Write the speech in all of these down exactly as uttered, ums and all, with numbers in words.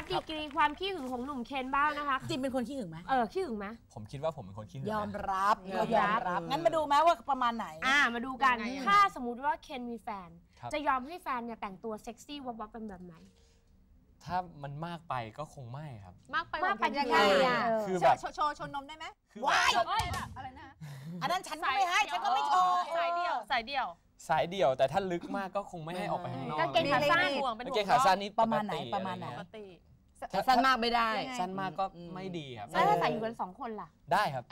ดดีกรีความขี้หึงของหนุ่มเคนบ้างนะคะจิมเป็นคนขี้หึงไหมเออขี้หึงไหมผมคิดว่าผมเป็นคนขี้หึงยอมรับยอมรับงั้นมาดูไหมว่าประมาณไหนอ่ามาดูกันถ้าสมมติว่าเคนมีแฟนจะยอมให้แฟนเนี่ยแต่งตัวเซ็กซี่วับวับเป็นแบบไหนถ้ามันมากไปก็คงไม่ครับมากไปมากไปยังไงอ่ะคือแบบโชว์โชว์นมได้ไหมว้ายอะไรนะอันนั้นฉันก็ไม่ให้ฉันก็ไม่โชว์สายเดี่ยวสายเดี่ยวสายเดี่ยวแต่ถ้าลึกมากก็คงไม่ให้ออกไปข้างนอกกางเกงขาสั้นกางเกงขาสั้นนี่ประมาณไหนประมาณไหนสั้นมากไม่ได้สั้นมากก็ไม่ดีครับแล้วถ้าใส่อยู่กันสองคนล่ะได้ครับ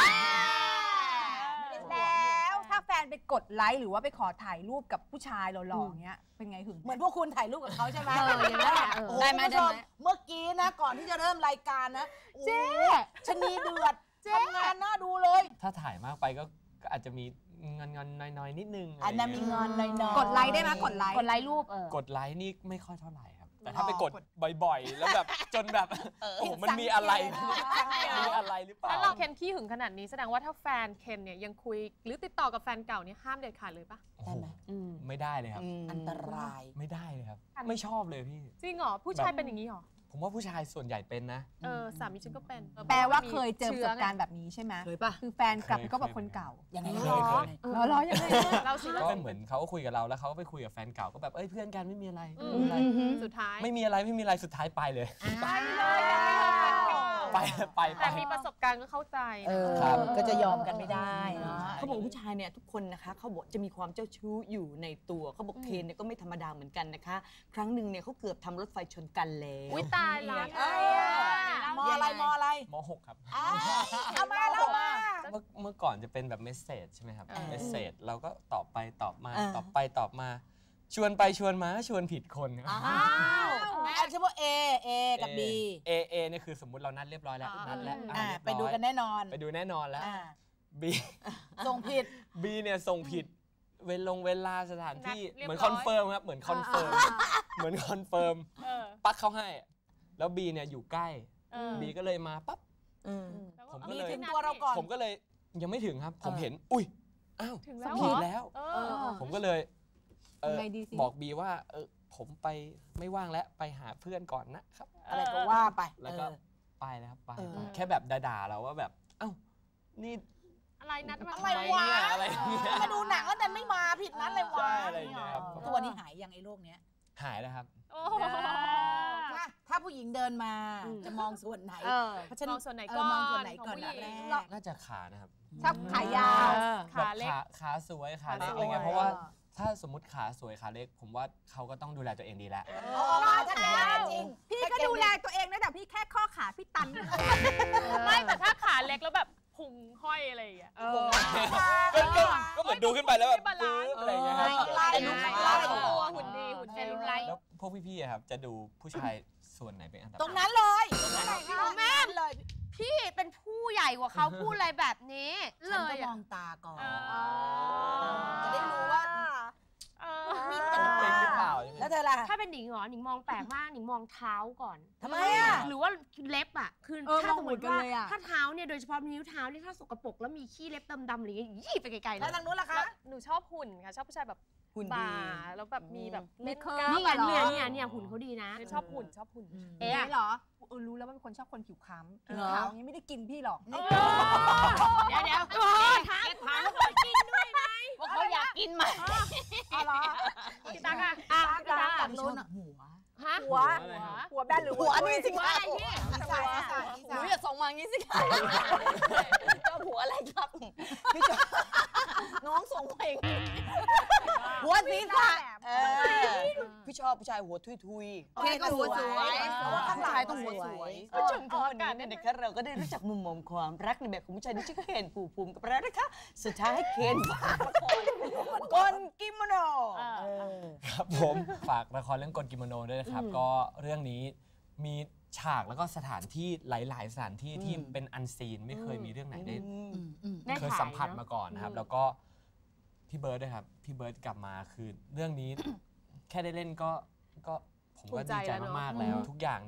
แล้วถ้าแฟนไปกดไลค์หรือว่าไปขอถ่ายรูปกับผู้ชายหล่อๆอย่างเงี้ยเป็นไงหึงเหมือนพวกคุณถ่ายรูปกับเขาใช่ไหมเอออย่างนั้นแหละได้ไหมได้ไหมเมื่อกี้นะก่อนที่จะเริ่มรายการนะเจ๊ชนีเดือดทำงานน่าดูเลยถ้าถ่ายมากไปก็อาจจะมีงอนงอนน้อยๆนิดนึงอันนั้นมีงอนน้อยๆกดไลค์ได้ไหมกดไลค์กดไลค์รูปเออกดไลค์นี่ไม่ค่อยเท่าไหร่ครับแต่ถ้าไปกดบ่อยๆแล้วแบบจนแบบโอ้มันมีอะไรมีอะไรหรือเปล่าถ้าเราเคนขี้หึงขนาดนี้แสดงว่าถ้าแฟนเคนเนี่ยยังคุยหรือติดต่อกับแฟนเก่าเนี่ยห้ามเด็ดขาดเลยปะโอ้โหไม่ได้เลยครับอันตรายไม่ได้เลยครับไม่ชอบเลยพี่จริงเหรอผู้ชายเป็นอย่างนี้เหรอผมว่าผู้ชายส่วนใหญ่เป็นนะเออสามีฉันก็เป็นแปลว่าเคยเจอประสบการณ์แบบนี้ใช่ไหมเคยปะคือแฟนกลับก็แบบคนเก่ายังไงเคยเคยรอยังไงเราสิก็เหมือนเขาก็คุยกับเราแล้วเขาก็ไปคุยกับแฟนเก่าก็แบบเอ้ยเพื่อนกันไม่มีอะไรสุดท้ายไม่มีอะไรไม่มีอะไรสุดท้ายไปเลยไปเลยไปไปแต่มีประสบการณ์ก็เข้าใจครับก็จะยอมกันไม่ได้เขาบอกผู้ชายเนี่ยทุกคนนะคะเขาบอกจะมีความเจ้าชู้อยู่ในตัวเขาบอกเคนเนี่ยก็ไม่ธรรมดาเหมือนกันนะคะครั้งหนึ่งเนี่ยเขาเกือบทำรถไฟชนกันแล้วอุ้ยตายแล้วมออะไรมออะไรมหกครับเอามาแล้วมาเมื่อเมื่อก่อนจะเป็นแบบเมสเซจใช่ไหมครับเมสเซจเราก็ตอบไปตอบมาตอบไปตอบมาชวนไปชวนมาชวนผิดคนอ้าวอันเฉพาะ A A กับ B A A เนี่ยคือสมมุติเรานัดเรียบร้อยแล้วนัดแล้วไปดูกันแน่นอนไปดูแน่นอนแล้ว B ส่งผิด B เนี่ยส่งผิดเวลงเวลาสถานที่เหมือนคอนเฟิร์มครับเหมือนคอนเฟิร์มเหมือนคอนเฟิร์มปักเข้าให้แล้ว B เนี่ยอยู่ใกล้ B ก็เลยมาปั๊บผมก็เลยถึงตัวเราก่อนผมก็เลยยังไม่ถึงครับผมเห็นอุ้ยอ้าวผิดแล้วผมก็เลยบอกบีว่าเออผมไปไม่ว่างแล้วไปหาเพื่อนก่อนนะครับอะไรก็ว่าไปแล้วก็ไปแล้วครับไปแค่แบบด่าๆเราว่าแบบเอ้านี่อะไรนัดมาอะไรวะอะไรมาดูหนังแล้วแต่ไม่มาผิดนัดเลยวะอะไรอย่างเงี้ยครับตัวนี้หายยังไอ้โรคเนี้ยหายแล้วครับถ้าผู้หญิงเดินมาจะมองส่วนไหนมองส่วนไหนก่อนมองส่วนไหนก่อนแรกน่าจะขานะครับชอบขายาวขาเล็กขาสวยขาเล็กอะไรเงี้ยเพราะว่าถ้าสมมติขาสวยขาเล็กผมว่าเขาก็ต้องดูแลตัวเองดีแล้วถ้าจริงพี่ก็ดูแลตัวเองนะแต่พี่แค่ข้อขาพี่ตันไม่แต่ถ้าขาเล็กแล้วแบบพุงห้อยอะไรอย่างเงี้ยก็เหมือนดูขึ้นไปแล้วแบบปื๊บอะไรอย่างเงี้ยครับตัวหุ่นดีหุ่นเซลลูไลท์แล้วพวกพี่ๆครับจะดูผู้ชายส่วนไหนเป็นอันดับตรงนั้นเลยแม่เลยพี่เป็นผู้ใหญ่กว่าเขาพูดอะไรแบบนี้เลยฉันก็มองตาก่อนจะได้รู้ว่ามีเป็นหรือเปล่าแล้วเธอล่ะถ้าเป็นหนิงเหรอหนิงมองแปลกมากหนิงมองเท้าก่อนทำไมอ่ะหรือว่าเล็บอ่ะคือถ้าสมมติว่าถ้าเท้าเนี่ยโดยเฉพาะนิ้วเท้าเนี่ยถ้าสกปรกแล้วมีขี้เล็บดำๆอะไรอย่างเงี้ยยี่ไปไกลๆเลยแล้วทางนู้นล่ะคะหนูชอบหุ่นค่ะชอบผู้ชายแบบหุ่นดีแล้วแบบมีแบบเล่นกล้ามเนี่ยเนี่ยเนี่ยเนี่ยหุ่นเขาดีนะชอบหุ่นชอบหุ่นเอ๊ะเหรอเออรู้แล้วว่าเป็นคนชอบคนผิวคล้ำผิวขาวอย่างนี้ไม่ได้กินพี่หรอกเดี๋ยวเดี๋ยวถามถามเขากินด้วยไหมว่าเขาอยากกินไหมอ๋อเหรอพี่ตั๊กอะอ่ะพี่ตั๊กกับนู้นหัวหัวหัวแบนหรือหัวนี่สิคะหัวหนูอย่าส่งมางี้สิคะเจ้าหัวอะไรครับพี่จน้องส่งมาเองหัวสีฟ้าพี่ชอบผู้ชายหัวทุยๆเคนก็หัวสวยข้างหลังต้องหัวสวยก็ชมกันวันนี้เนี่ยเราก็ได้รู้จักมุมมองความรักในแบบของผู้ชายที่ชื่อเคนปู่ภูมิกับเรานะคะสุดท้ายให้เคนฝากละครกลกิโมโนครับผมฝากละครเรื่องกลกิโมโนด้วยนะครับก็เรื่องนี้มีฉากแล้วก็สถานที่หลายๆสถานที่ที่เป็นอันซีนไม่เคยมีเรื่องไหนได้เคยสัมผัสมาก่อนนะครับแล้วก็พี่เบิร์ดด้วยครับพี่เบิร์ดกลับมาคือเรื่องนี้แค่ได้เล่นก็ก็ผมก็ดีใจมากๆแล้วทุกอย่างเนี่ย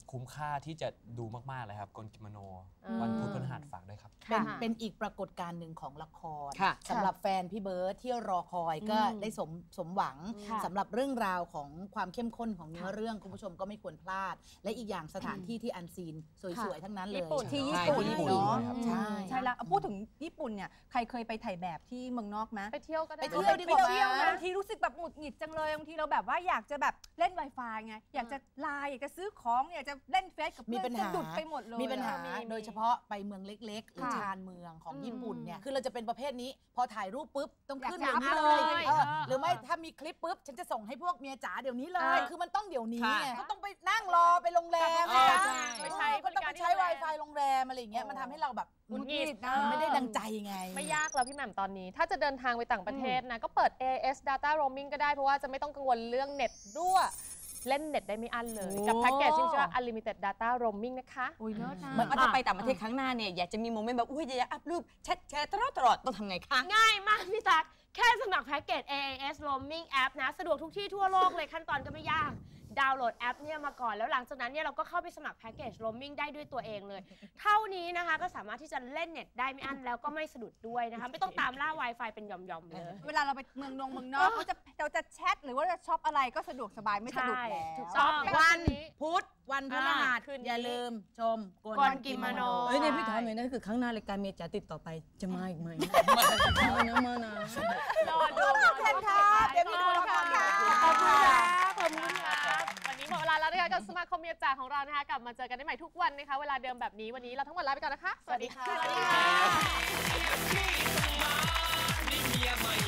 คุ้มค่าที่จะดูมากๆเลยครับกลกิโมโนวันพุธพฤหัสฝากด้วยครับเป็นเป็นอีกปรากฏการณ์หนึ่งของละครค่ะสำหรับแฟนพี่เบิร์ดที่รอคอยก็ได้สมสมหวังค่ะสำหรับเรื่องราวของความเข้มข้นของเนื้อเรื่องคุณผู้ชมก็ไม่ควรพลาด และอีกอย่างสถานที่ที่อันซีนสวยๆทั้งนั้นเลยญี่ปุ่นที่ญี่ใช่ปุ่นที่ญี่ปุ่นเนาะครับใช่ใช่แล้วเอาพูดถึงญี่ปุ่นเนี่ยใครเคยไปถ่ายแบบที่เมืองนอกไหมไปเที่ยวก็ได้ไปเที่ยวดีกว่าไปเที่ยวไหมบางทีรู้สึกแบบหงุดหงิดจังเลยบางทีเราแบบว่าอยากจะแบบเล่น Wi-Fi ไงอยากจะไลน์อยากจะซื้อของอยากจะเล่นเฟซกับมีเพื่อนปัญหาสะดุดไปหมดเลยมีปัญหามีมีโดยเฉพาะไปเมืองเล็กๆหรือค่ะชานเมืองของอืมญี่ปุ่นเนี่ยคือเราจะเป็นประเภทนี้ พอถ่ายรูปปุ๊บต้องขึ้นอยากเดี๋ยวนี้อัพเลยเลยเออเออหรือไม่ถ้ามีคลิปปุ๊บฉันจะส่งให้พวกเมียจ๋าเดี๋ยวนี้เลเอย อคือมันต้องเดี๋ยวนี้ค่ะไงก็ต้องไปนั่งรอไปโรงแรมเออนะใช่ไปใช้ก็ต้องไปใช้บริการที่ Wi-Fi โรงแรมอะไรอย่างเงี้ยมันทำให้เราแบบหงุดหงิดนะมันไม่ได้ดังใจไงไม่ยากแล้วพี่แหม่มตอนนี้ ถ้าจะเดินทางไปต่างประเทศนะ ก็เปิด เอ เอส Data Roaming ก็ได้ เพราะว่าจะไม่ต้องกังวลเรื่องเน็ตรั่วเล่นเน็ตได้ไม่อั้นเลย กับแพ็กเกจที่ชื่อว่า Unlimited Data Roaming นะคะอุ้ยเลิศนะเหมือนว่าจะไปต่างประเทศครั้งหน้าเนี่ยอยากจะมีโมเมนต์แบบอุ้ยอยากจะอัพรูปแชทแชร์ตลอดตลอดต้องทำไงคะง่ายมากพี่ตั๊กแค่สมัครแพ็กเกจ เอ เอ เอส Roaming App นะ สะดวกทุกที่ทั่วโลกเลยขั้นตอนก็ไม่ยาก ดาวน์โหลดแอปเนี่ยมาก่อนแล้วหลังจากนั้นเนี่ยเราก็เข้าไปสมัครแพ็กเกจ Roaming ได้ด้วยตัวเองเลย เท่านี้นะคะก็สามารถที่จะเล่นเน็ตได้ไม่อั้นแล้วก็ไม่สะดุดด้วยนะคะ ไม่ต้องตามล่า Wi-Fi เป็นหย่อมๆเลยเวลาเราไปเมืองนงเมืองนอกเขาจะเราจะแชทหรือว่าจะช็อปอะไรก็สะดวกสบายไม่สะดุดแล้วถูกต้องวันพุธวันพฤหัสคืนนี้อย่าลืมชมกลกิโมโนเอ้ยเนี่ยพี่ถามหน่อยนะคือครั้งหน้ารายการเมียจ๋าติดต่อไปจะมาอีกไหมมานะมานะรอดูขอบคุณค่ะเดี๋ยวพี่ดูละครค่ะขอบคุณครับขอบคุณครับวันนี้หมดเวลาแล้วนะคะกับสมาคมเมียจ่าของเรานะคะ กลับมาเจอกันได้ใหม่ทุกวันนะคะ เวลาเดิมแบบนี้วันนี้เราทั้งหมดลาไปก่อนนะคะ สวัสดีค่ะสวัสดีค่ะ